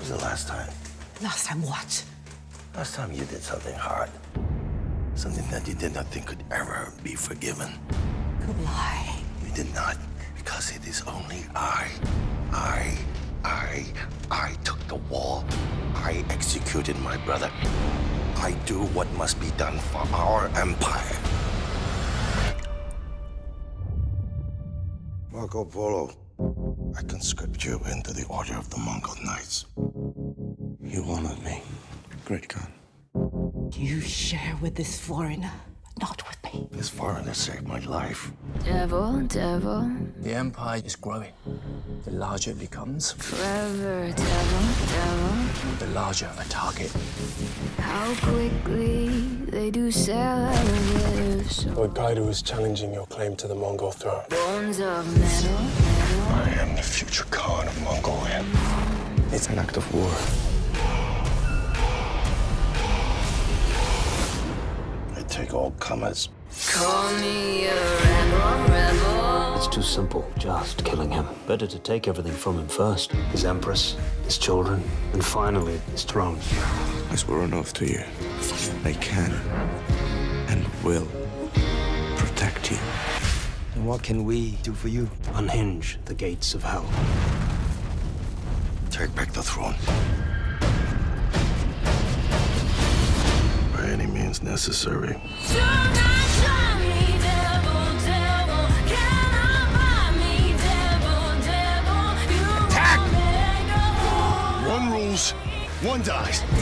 was the last time? Last time what? Last time you did something hard. Something that you did not think could ever be forgiven. Kublai. You did not, because it is only I took the wall. I executed my brother. I do what must be done for our empire. Marco Polo, I conscript you into the Order of the Mongol Knights. You honored me, Great Khan. You share with this foreigner, but not with me. This foreigner saved my life. Devil, devil. The empire is growing. The larger it becomes, Forever, devil, devil. the larger a target. How quickly they do sell elevators. Lord Kaido is challenging your claim to the Mongol throne. Bones of metal, metal. I am the future Khan of Mongolia. It's an act of war. I take all comers. Call me a rebel, rebel. It's too simple, just killing him. Better to take everything from him first. His empress, his children, and finally, his throne. I swear an oath to you. I can and will protect you. And what can we do for you? Unhinge the gates of hell. Take back the throne. By any means necessary. Attack! One rules, one dies.